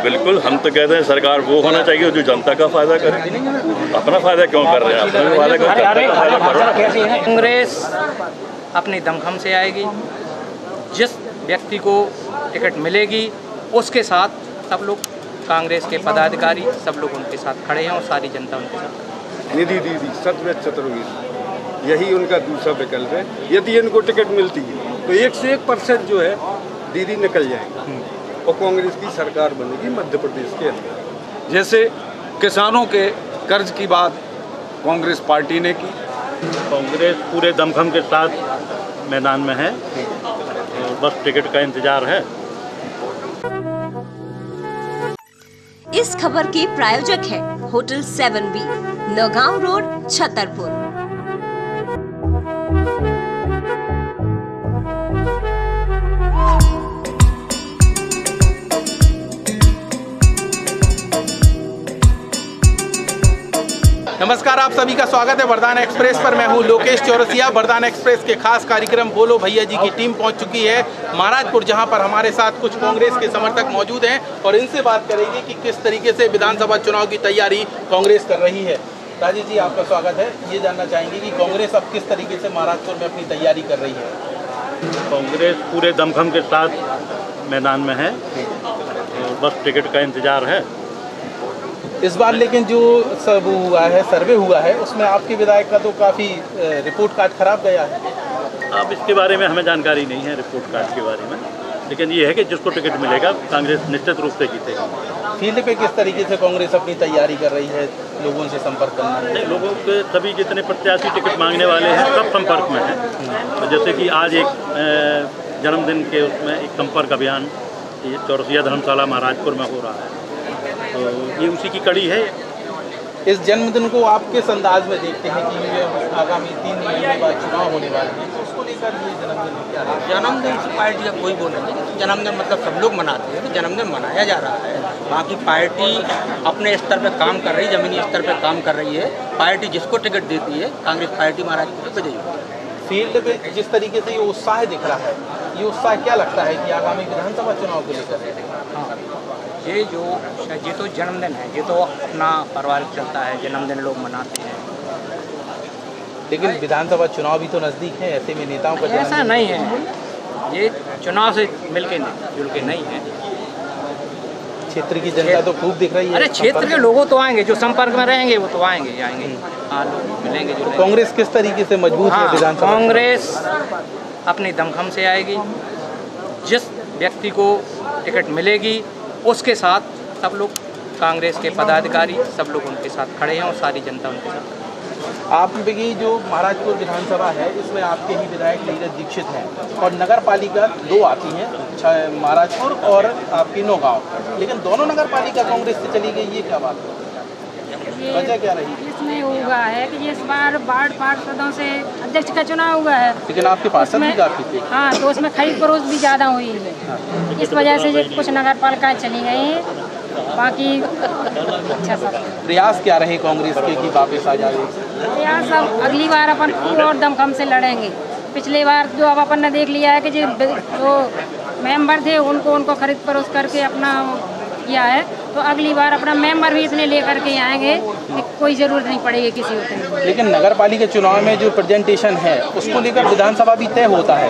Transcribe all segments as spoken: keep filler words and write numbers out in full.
बिल्कुल, हम तो कहते हैं सरकार वो होना चाहिए जो जनता का फायदा करे। अपना फायदा क्यों कर रहे हैं? अपना फायदा क्यों कर रहे हैं? कांग्रेस अपनी दमखम से आएगी, जिस व्यक्ति को टिकट मिलेगी उसके साथ सब लोग कांग्रेस के पदाधिकारी सब लोग उनके साथ खड़े हैं और सारी जनता उनके साथ। निधि दीदी सतवेद चतुर्वेदी, यही उनका दूसरा विकल्प है। यदि इनको टिकट मिलती है तो एक से एक परसेंट जो है दीदी निकल जाएंगे और कांग्रेस की सरकार बनेगी मध्य प्रदेश के अंदर। जैसे किसानों के कर्ज की बात कांग्रेस पार्टी ने की। कांग्रेस पूरे दमखम के साथ मैदान में है, बस टिकट का इंतजार है। इस खबर के प्रायोजक है hotel seven B, Naugaon road, Chhatarpur. नमस्कार, आप सभी का स्वागत है वरदान एक्सप्रेस पर। मैं हूं लोकेश चौरसिया। वरदान एक्सप्रेस के खास कार्यक्रम बोलो भैया जी की टीम पहुंच चुकी है महाराजपुर, जहां पर हमारे साथ कुछ कांग्रेस के समर्थक मौजूद हैं और इनसे बात करेंगे कि किस तरीके से विधानसभा चुनाव की तैयारी कांग्रेस कर रही है। राजेश जी, आपका स्वागत है। ये जानना चाहेंगे कि कांग्रेस अब किस तरीके से महाराजपुर में अपनी तैयारी कर रही है। कांग्रेस पूरे दमखम के साथ मैदान में है, बस टिकट का इंतजार है। इस बार लेकिन जो सब हुआ है, सर्वे हुआ है, उसमें आपके विधायक का तो काफ़ी रिपोर्ट कार्ड खराब गया है। अब इसके बारे में हमें जानकारी नहीं है रिपोर्ट कार्ड के बारे में, लेकिन ये है कि जिसको टिकट मिलेगा कांग्रेस निश्चित रूप से जीतेगी। फील्ड पे किस तरीके से कांग्रेस अपनी तैयारी कर रही है, लोगों से संपर्क करना? नहीं, लोगों के सभी जितने प्रत्याशी टिकट मांगने वाले हैं सब संपर्क में हैं। तो जैसे कि आज एक जन्मदिन के उसमें एक संपर्क अभियान ये चौरसिया धर्मशाला महाराजपुर में हो रहा है, तो ये उसी की कड़ी है। इस जन्मदिन को आप किस अंदाज में देखते हैं कि ये आगामी तीन महीने बाद चुनाव होने वाले हैं, तो उसको लेकर ये जन्मदिन क्या है? जन्मदिन से पार्टी का कोई बोल नहीं है। जन्मदिन मतलब सब लोग मनाते हैं, तो जन्मदिन मनाया जा रहा है। बाकी पार्टी अपने स्तर पर काम कर रही है, जमीनी स्तर पर काम कर रही है। पार्टी जिसको टिकट देती है, कांग्रेस पार्टी महाराजपुर पे देगी। फील्ड पे जिस तरीके से ये उत्साह दिख रहा है, ये उत्साह क्या लगता है कि आगामी विधानसभा चुनाव को लेकर? हाँ, ये जो ये तो जन्मदिन है, ये तो अपना पारिवारिक चलता है, जन्मदिन लोग मनाते हैं। लेकिन विधानसभा चुनाव भी तो नज़दीक है, ऐसे में नेताओं का ऐसा नहीं है, ये चुनाव से मिलके जुल के नहीं है। क्षेत्र की जनता तो खूब दिख रही है। अरे क्षेत्र के लोगों तो आएंगे, जो संपर्क में रहेंगे वो तो आएंगे आएंगे हाँ, लोग मिलेंगे जो। कांग्रेस किस तरीके से मजबूत है विधानसभा? कांग्रेस अपनी दमखम से आएगी, जिस व्यक्ति को टिकट मिलेगी उसके साथ सब लोग कांग्रेस के पदाधिकारी सब लोग उनके साथ खड़े हैं और सारी जनता उनके साथ। आप की जो महाराजपुर विधानसभा है, इसमें आपके ही विधायक नीरज दीक्षित हैं और नगर पालिका दो आती हैं, महाराजपुर और आपकी नौगांव, लेकिन दोनों नगर पालिका कांग्रेस से चली गई, ये क्या बात है? वजह क्या रही? इसमें हुआ है कि इस बार वार्ड पार्षदों से अध्यक्ष का चुनाव हुआ है, लेकिन आपके पार्षद भी काफी थे। हाँ, तो उसमें खरीद फरोख्त भी ज़्यादा हुई है। हाँ। इस वजह से कुछ नगर पालिकाएँ चली गई हैं, बाकी अच्छा सब। प्रयास क्या रहे कांग्रेस के कि वापस आ जाए? प्रयास अब अगली बार अपन पूरा और दमखम से लड़ेंगे। पिछली बार जो अब अपन ने देख लिया है कि जो जो मेंबर थे उनको उनको खरीद फरोख्त करके अपना किया है, तो अगली बार अपना मेंबर भी इतने लेकर के आएंगे कि कोई ज़रूरत नहीं पड़ेगी किसी होते। लेकिन नगर पालिका चुनाव में जो प्रेजेंटेशन है उसको लेकर विधानसभा भी तय होता है।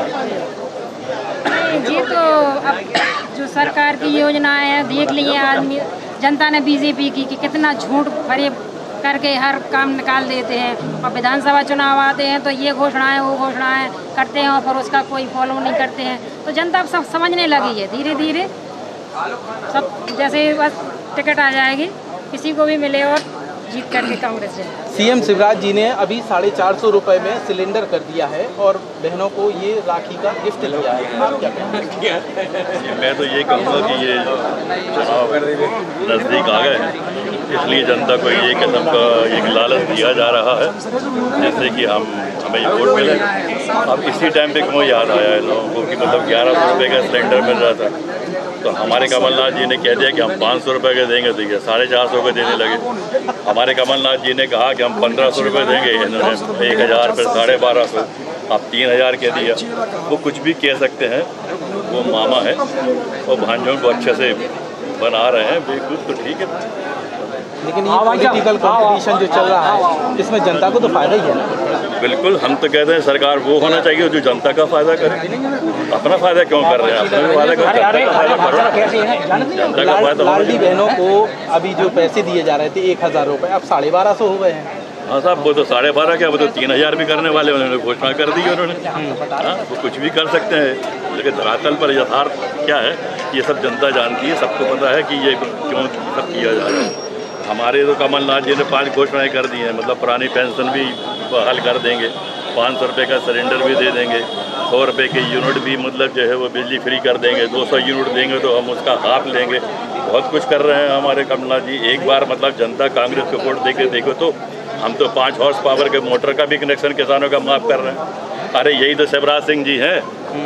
ये तो अब जो सरकार की योजनाएं हैं देख लिए आदमी, जनता ने बीजेपी की कि कितना झूठ फरेब करके हर काम निकाल देते हैं, और विधानसभा चुनाव आते हैं तो ये घोषणाएं वो घोषणाएं करते हैं और फिर उसका कोई फॉलो नहीं करते हैं। तो जनता अब सब समझने लगी है धीरे धीरे, सब जैसे बस टिकट आ जाएगी किसी को भी मिले और जीत करके कांग्रेस से। सीएम शिवराज जी ने अभी साढ़े चार सौ रुपये में सिलेंडर कर दिया है और बहनों को ये राखी का गिफ्ट दिया है, आप क्या कहेंगे? मैं तो ये कहूँगा कि ये चुनाव नज़दीक आ गए हैं, इसलिए जनता को ये किस्म का एक लालच दिया जा रहा है जिससे कि हम हमें ये वोट मिले। अब इसी टाइम पे क्यों याद आया है लोगों को कि मतलब ग्यारह सौ रुपये का सिलेंडर मिल रहा था, तो हमारे कमलनाथ जी ने कह दिया कि हम पाँच सौ रुपये के देंगे, तो ये साढ़े चार सौ के देने लगे। हमारे कमलनाथ जी ने कहा कि हम पंद्रह सौ रुपये देंगे, इन्होंने एक हज़ार फिर साढ़े बारह सौ, अब तीन हज़ार कह दिया। वो कुछ भी कह सकते हैं, वो मामा है और भांजों को अच्छे से बना रहे हैं बेवकूफ़ तो ठीक है, लेकिन ये पॉलिटिकल कंपटीशन जो चल रहा है इसमें जनता को तो फायदा ही है ना। बिल्कुल, हम तो कहते हैं सरकार वो होना चाहिए जो जनता का फायदा करे। अपना फायदा क्यों कर रहे हैं? अपना फायदा करो, जनता का फायदा करो। जनता का फायदा लाडली बहनों को अभी जो पैसे दिए जा रहे थे एक हज़ार रुपये अब साढ़े बारह सौ हो गए हैं। हाँ साहब, वो तो साढ़े बारह क्या, वो तो तीन हज़ार भी करने वाले उन्होंने घोषणा कर दी उन्होंने। हाँ, वो कुछ भी कर सकते हैं, लेकिन धरातल पर यथार्थ क्या है ये सब जनता जानती है, सबको पता है कि ये क्यों सब किया जा रहा है। हमारे तो कमलनाथ जी ने पांच घोषणाएं कर दी हैं, मतलब पुरानी पेंशन भी बहाल कर देंगे, पाँच सौ रुपये का सिलेंडर भी दे देंगे, सौ रुपये के यूनिट भी मतलब जो है वो बिजली फ्री कर देंगे, दो सौ यूनिट देंगे तो हम उसका हाफ लेंगे। बहुत कुछ कर रहे हैं हमारे कमलनाथ जी। एक बार मतलब जनता कांग्रेस को वोट देके देखो तो हम तो पाँच हॉर्स पावर के मोटर का भी कनेक्शन किसानों का माफ़ कर रहे हैं। अरे यही तो शिवराज सिंह जी हैं।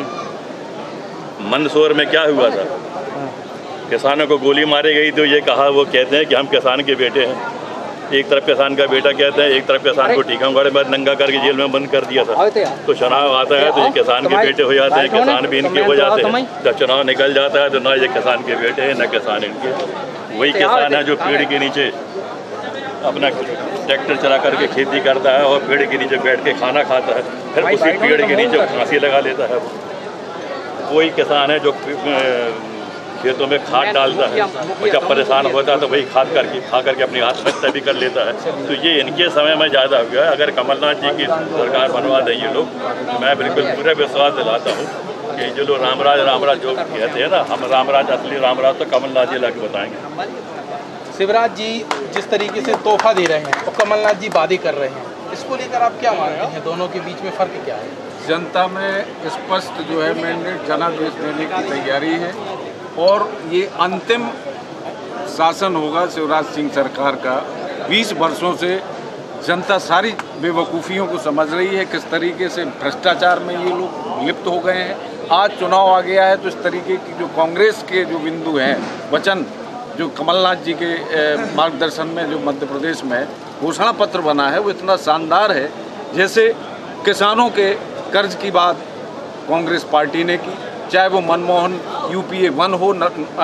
मंदसौर में क्या हुआ था, किसानों को गोली मारी गई तो ये कहा, वो कहते हैं कि हम किसान के बेटे हैं। एक तरफ किसान का बेटा कहते हैं, एक तरफ किसान को टीकमगढ़ में नंगा करके जेल में बंद कर दिया था। तो चुनाव आता है तो ये किसान के बेटे हो जाते हैं, किसान भी इनके हो जाते हैं। जब चुनाव निकल जाता है तो ना ये किसान के बेटे हैं, न किसान इनके। वही किसान है जो पेड़ के नीचे अपना ट्रैक्टर चला करके खेती करता है और पेड़ के नीचे बैठ के खाना खाता है, फिर उसी पेड़ के नीचे फांसी लगा लेता है। वही किसान है जो खेतों में खाद डालता है और जब परेशान होता है तो वही खाद करके खा करके अपनी आत्महत्या भी कर लेता है। तो ये इनके समय में ज़्यादा हो गया है। अगर कमलनाथ जी की सरकार बनवा दें ये लोग, मैं बिल्कुल पूरा विश्वास दिलाता हूँ कि जो लोग रामराज रामराज जो कहते हैं ना, हम रामराज असली रामराज तो कमलनाथ जी ला के बताएंगे। शिवराज जी जिस तरीके से तोहफा दे रहे हैं और कमलनाथ जी वादे कर रहे हैं, इसको लेकर आप क्या मानते हैं? दोनों के बीच में फ़र्क क्या है? जनता में स्पष्ट जो है मैंडेट जनादेश देने की तैयारी है और ये अंतिम शासन होगा शिवराज सिंह सरकार का। बीस वर्षों से जनता सारी बेवकूफ़ियों को समझ रही है, किस तरीके से भ्रष्टाचार में ये लोग लिप्त हो गए हैं। आज चुनाव आ गया है तो इस तरीके की जो कांग्रेस के जो बिंदु हैं, वचन जो कमलनाथ जी के मार्गदर्शन में जो मध्य प्रदेश में घोषणा पत्र बना है वो इतना शानदार है। जैसे किसानों के कर्ज की बात कांग्रेस पार्टी ने की, चाहे वो मनमोहन यूपीए वन हो,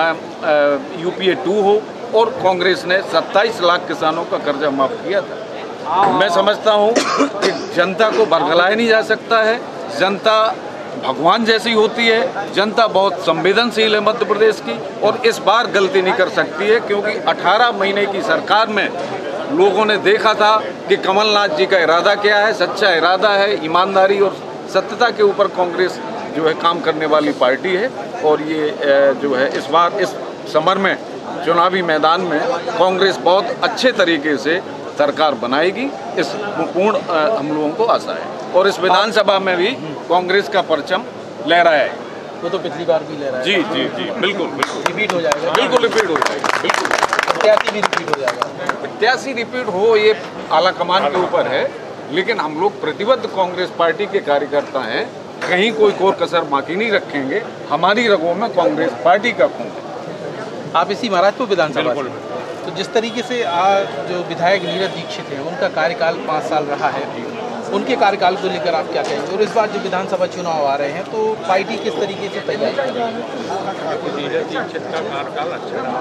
यूपीए टू हो, और कांग्रेस ने सत्ताईस लाख किसानों का कर्जा माफ किया था। मैं समझता हूँ कि जनता को बरगलाया नहीं जा सकता है। जनता भगवान जैसी होती है, जनता बहुत संवेदनशील है मध्य प्रदेश की, और इस बार गलती नहीं कर सकती है क्योंकि अठारह महीने की सरकार में लोगों ने देखा था कि कमलनाथ जी का इरादा क्या है। सच्चा इरादा है, ईमानदारी और सत्यता के ऊपर कांग्रेस जो है काम करने वाली पार्टी है। और ये जो है इस बार इस समर में चुनावी मैदान में कांग्रेस बहुत अच्छे तरीके से सरकार बनाएगी, इस पूर्ण हम लोगों को आशा है। और इस विधानसभा में भी कांग्रेस का परचम लहराया है। वो तो पिछली बार भी लहराया। जी जी जी बिल्कुल बिल्कुल रिपीट हो जाएगा। बिल्कुल रिपीट हो जाएगा। बिल्कुल प्रत्याशी भी रिपीट हो जाएगा। प्रत्याशी रिपीट हो ये आला कमान के ऊपर है, लेकिन हम लोग प्रतिबद्ध कांग्रेस पार्टी के कार्यकर्ता हैं, कहीं कोई कोर कसर बाकी नहीं रखेंगे। हमारी रगों में कांग्रेस पार्टी का खून है। आप इसी महाराजपुर विधानसभा से, तो जिस तरीके से आज जो विधायक नीरज दीक्षित हैं उनका कार्यकाल पाँच साल रहा है, उनके कार्यकाल को लेकर आप क्या कहेंगे? और इस बार जो विधानसभा चुनाव आ रहे हैं तो पार्टी किस तरीके से तैयारी कर रही है? नीरज दीक्षित का कार्यकाल अच्छा रहा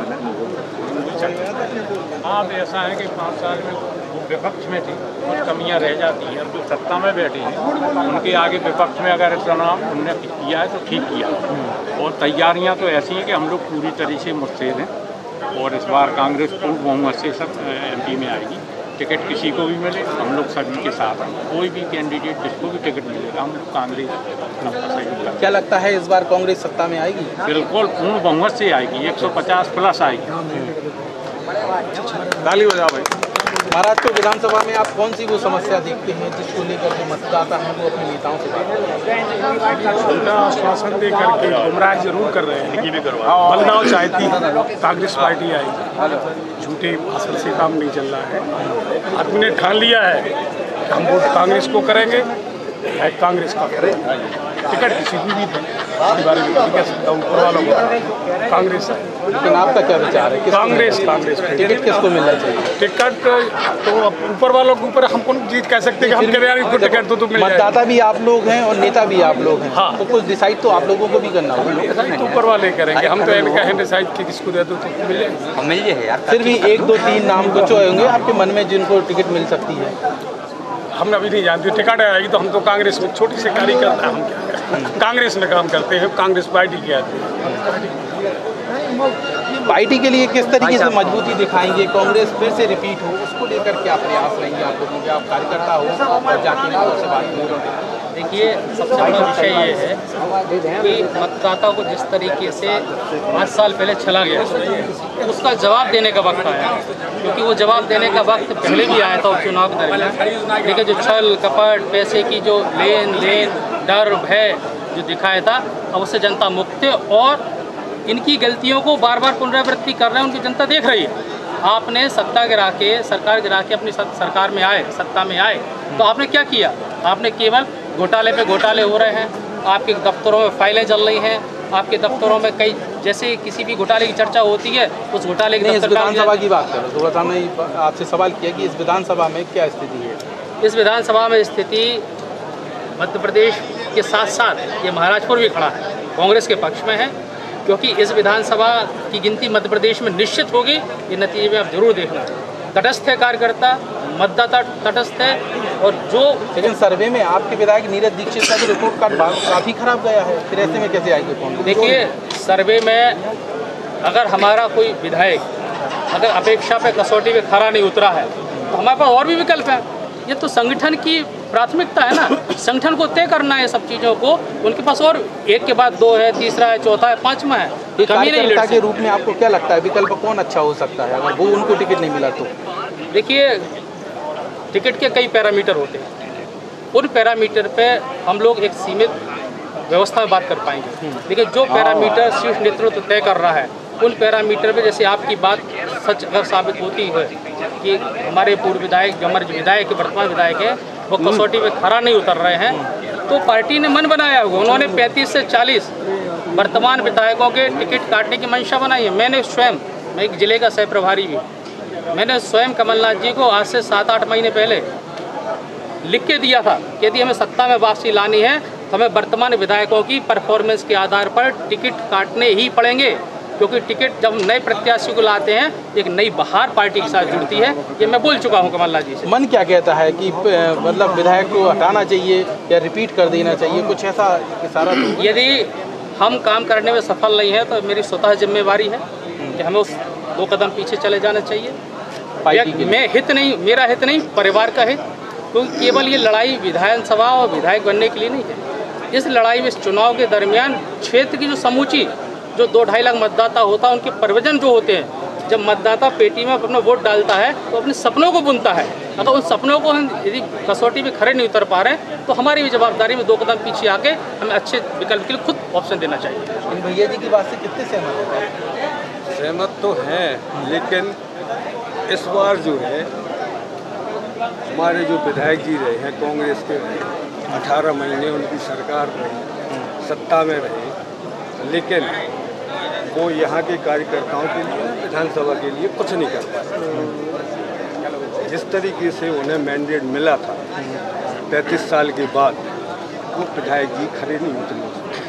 है। हाँ, ऐसा है कि पाँच साल में वो विपक्ष में थी, कुछ कमियां रह जाती हैं। अब जो सत्ता में बैठी हैं उनके आगे विपक्ष में अगर चुनाव उनने किया है तो ठीक किया। और तैयारियां तो ऐसी हैं कि हम लोग पूरी तरह से मुस्तैद हैं और इस बार कांग्रेस पूर्ण बहुमत से सब एमपी में आएगी। टिकट किसी को भी मिले, हम लोग सभी के साथ हैं। कोई भी कैंडिडेट जिसको भी टिकट मिलेगा हम लोग कांग्रेस अपना सहयोग करेंगे। क्या लगता है इस बार कांग्रेस सत्ता में आएगी? बिल्कुल पूर्ण बहुमत से आएगी, एक सौ पचास प्लस आएगी। ताली बजाओ भाई। महाराजपुर विधानसभा में आप कौन सी वो समस्या देखते हैं जिसको लेकर जो मतदाता हैं वो अपने नेताओं से बात उनका आश्वासन दे करके गुमराह जरूर कर रहे हैं। बदलाव चाहती कांग्रेस पार्टी आई, झूठे भाषण से काम नहीं चल रहा है। आदमी ने ठान लिया है कि हम वोट कांग्रेस को करेंगे, है कांग्रेस का करेंगे। टिकट किसी भी भी दें, बारे में कह सकता हूँ, ऊपर वालों को कांग्रेस है। चुनाव का क्या विचार है? कांग्रेस कांग्रेस टिकट किसको मिलना चाहिए? टिकट तो ऊपर वालों के ऊपर हम कौन जीत कह सकते हैं कि हम कह रहे हैं टिकट तो तुम मतदाता भी आप लोग हैं और नेता भी आप लोग हैं। हाँ। तो कुछ डिसाइड तो आप लोगों को भी करना होगा। तो ऊपर वाले करेंगे, हम तो कहें डिसाइड कि किसको दे दो तो मिले मिल जाए यार। फिर भी एक दो तीन नाम कुछ होंगे आपके मन में जिनको टिकट मिल सकती है? हम अभी नहीं जानते। टिकट आएगी तो हम तो कांग्रेस में छोटी सी कार्यकर्ता, हम क्या करें, कांग्रेस में काम करते हैं, कांग्रेस पार्टी के आदमी। पार्टी के लिए किस तरीके से मजबूती दिखाएंगे? कांग्रेस फिर से रिपीट हो, उसको लेकर क्या प्रयास रहेंगे आप लोगों के? आप कार्यकर्ता हो और जाके लोगों से बात करें। देखिए, सबसे बड़ा विषय ये है कि मतदाता को जिस तरीके से पाँच साल पहले चला गया उसका जवाब देने का वक्त आया, क्योंकि वो जवाब देने का वक्त पहले भी आया था चुनाव के दरमियान, लेकिन जो छल कपट पैसे की जो लेन देन डर भय जो दिखाया था, अब उससे जनता मुक्त है और इनकी गलतियों को बार बार पुनरावृत्ति कर रहे हैं, उनकी जनता देख रही है। आपने सत्ता गिरा के सरकार गिरा के अपनी सरकार में आए, सत्ता में आए, तो आपने क्या किया? आपने केवल घोटाले पे घोटाले हो रहे हैं, आपके दफ्तरों में फाइलें चल रही हैं, आपके दफ्तरों में कई जैसे किसी भी घोटाले की चर्चा होती है उस घोटाले की विधानसभा की बात करो। थोड़ा सा हमने आपसे सवाल किया कि इस विधानसभा में क्या स्थिति है? इस विधानसभा में स्थिति मध्य प्रदेश के साथ साथ ये महाराजपुर भी खड़ा है, कांग्रेस के पक्ष में है, क्योंकि इस विधानसभा की गिनती मध्य प्रदेश में निश्चित होगी। ये नतीजे में आप जरूर देखना। तटस्थ है कार्यकर्ता, मतदाता तटस्थ है। और जो लेकिन सर्वे में आपके विधायक नीरज दीक्षित का जो रिपोर्ट कार्ड काफ़ी खराब गया है, फिर ऐसे में कैसे आएगी कौन? देखिए, सर्वे में अगर हमारा कोई विधायक अगर अपेक्षा पे कसौटी पे खरा नहीं उतरा है तो हमारे पास और भी विकल्प है। ये तो संगठन की प्राथमिकता है ना, संगठन को तय करना है सब चीज़ों को। उनके पास और एक के बाद दो है, तीसरा है, चौथा है, पाँचवा है। कमी नहीं कार्यकर्ता के रूप में आपको क्या लगता है विकल्प कौन अच्छा हो सकता है अगर वो उनको टिकट नहीं मिला तो? देखिए, टिकट के कई पैरामीटर होते हैं, उन पैरामीटर पे हम लोग एक सीमित व्यवस्था में बात कर पाएंगे, लेकिन जो पैरामीटर शीर्ष नेतृत्व तय कर रहा है उन पैरामीटर पे, जैसे आपकी बात सच अगर साबित होती है कि हमारे पूर्व विधायक जो हमारे विधायक वर्तमान विधायक है वो कसौटी में खरा नहीं उतर रहे हैं, तो पार्टी ने मन बनाया होगा। उन्होंने पैंतीस से चालीस वर्तमान विधायकों के टिकट काटने की मंशा बनाई है। मैंने स्वयं, मैं एक जिले का सह प्रभारी भी, मैंने स्वयं कमलनाथ जी को आज से सात आठ महीने पहले लिख के दिया था कि यदि हमें सत्ता में वापसी लानी है तो हमें वर्तमान विधायकों की परफॉर्मेंस के आधार पर टिकट काटने ही पड़ेंगे, क्योंकि टिकट जब नए प्रत्याशी को लाते हैं एक नई बहार पार्टी के साथ जुड़ती है। ये मैं बोल चुका हूँ कमलनाथ जी से। मन क्या कहता है कि मतलब विधायक को हटाना चाहिए या रिपीट कर देना चाहिए, कुछ ऐसा इशारा तो? यदि हम काम करने में सफल नहीं है तो मेरी स्वतः जिम्मेवारी है कि हमें उस दो कदम पीछे चले जाना चाहिए। मैं हित नहीं, मेरा हित नहीं, परिवार का हित, क्योंकि केवल ये लड़ाई विधानसभा और विधायक बनने के लिए नहीं है। इस लड़ाई में, इस चुनाव के दरमियान क्षेत्र की जो समूची जो दो ढाई लाख मतदाता होता है उनके प्रवचन जो होते हैं, जब मतदाता पेटी में अपना वोट डालता है तो अपने सपनों को बुनता है। अगर उन सपनों को हम यदि कसौटी में खड़े नहीं उतर पा रहे हैं तो हमारी भी जवाबदारी में दो कदम पीछे आके हमें अच्छे विकल्प के लिए खुद ऑप्शन देना चाहिए। इन भैया जी की बात से कितने सहमत हैं? सहमत तो हैं, लेकिन इस बार जो है हमारे जो विधायक जी रहे हैं कांग्रेस के रहे, अठारह महीने उनकी सरकार रही, सत्ता में रहे, लेकिन वो यहाँ के कार्यकर्ताओं के लिए, विधानसभा के लिए कुछ नहीं कर पाए। जिस तरीके से उन्हें मैंडेट मिला था पैंतीस साल के बाद, वो विधायक जी खड़े नहीं उतरे।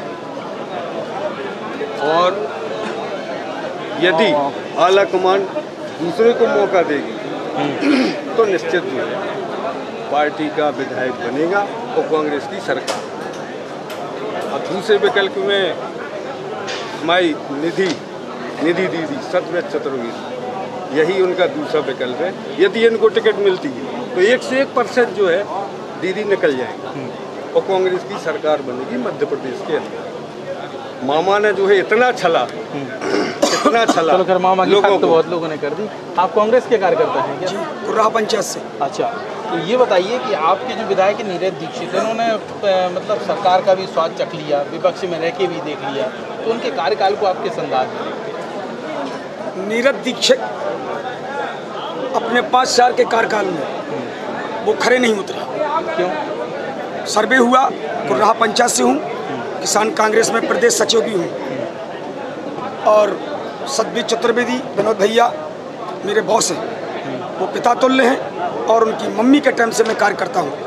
और यदि आला कमान दूसरे को मौका देगी तो निश्चित जो है पार्टी का विधायक बनेगा और कांग्रेस की सरकार। और दूसरे विकल्प में हमारी निधि निधि दीदी सतवेद चतुर्वेदी, यही उनका दूसरा विकल्प है। यदि इनको टिकट मिलती है तो एक से एक परसेंट जो है दीदी निकल जाएंगे और कांग्रेस की सरकार बनेगी मध्य प्रदेश के अंदर। मामा ने जो है इतना छला इतना छला चलो खैर, मामा की बात तो बहुत लोगों ने कर दी। आप कांग्रेस के कार्यकर्ता हैं क्या? कुर्राह पंचायत से। अच्छा, तो ये बताइए कि आपके जो विधायक नीरज दीक्षित हैं, उन्होंने मतलब सरकार का भी स्वाद चख लिया, विपक्ष में रह के भी देख लिया, तो उनके कार्यकाल को आप किस अंदाज में देखते हैं? नीरज दीक्षित अपने पाँच साल के कार्यकाल में वो खड़े नहीं उतरे। क्यों? सर्वे हुआ, कुर्राह पंचायत से हूँ, किसान कांग्रेस में प्रदेश सचिव भी हूँ, और सतबीर चतुर्वेदी विनोद भैया मेरे बॉस हैं, वो पिता तुल्य हैं और उनकी मम्मी के टाइम से मैं कार्य करता हूँ।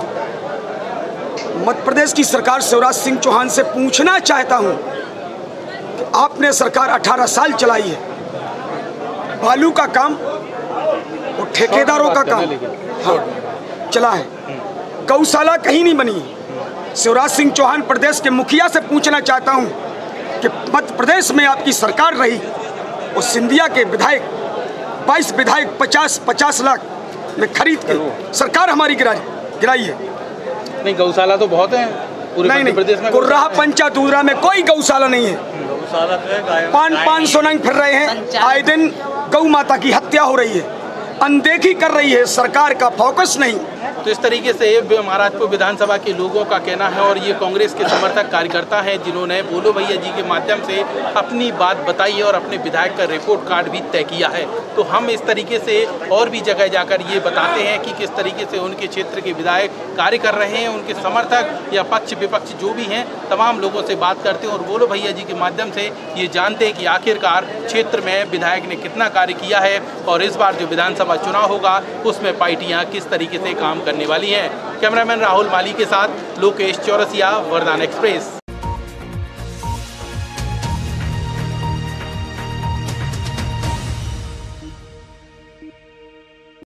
मध्य प्रदेश की सरकार शिवराज सिंह चौहान से पूछना चाहता हूँ कि आपने सरकार अठारह साल चलाई है, बालू का काम और ठेकेदारों का काम हाँ चला है, गौशाला कहीं नहीं बनी है। शिवराज सिंह चौहान प्रदेश के मुखिया से पूछना चाहता हूँ कि मध्य प्रदेश में आपकी सरकार रही और सिंधिया के विधायक बाईस विधायक पचास पचास लाख में खरीद के सरकार हमारी गिराई गिराई है। नहीं, गौशाला तो बहुत है पूरे नहीं, मध्य प्रदेश में। कुर्राह पंचायत उदरा में कोई गौशाला नहीं है। पाँच पाँच सौ नंग फिर रहे हैं, आए दिन गौ माता की हत्या हो रही है, अनदेखी कर रही है, सरकार का फोकस नहीं। तो इस तरीके से महाराजपुर विधानसभा के लोगों का कहना है और ये कांग्रेस के समर्थक कार्यकर्ता हैं जिन्होंने बोलो भैया जी के माध्यम से अपनी बात बताई और अपने विधायक का रिपोर्ट कार्ड भी तय किया है। तो हम इस तरीके से और भी जगह जाकर ये बताते हैं कि किस तरीके से उनके क्षेत्र के विधायक कार्य कर रहे हैं, उनके समर्थक या पक्ष विपक्ष जो भी हैं तमाम लोगों से बात करते हैं और बोलो भैया जी के माध्यम से ये जानते हैं कि आखिरकार क्षेत्र में विधायक ने कितना कार्य किया है और इस बार जो विधानसभा चुनाव होगा उसमें पार्टियाँ किस तरीके से काम करने वाली हैं। कैमरामैन राहुल माली के साथ लोकेश चौरसिया, वरदान एक्सप्रेस।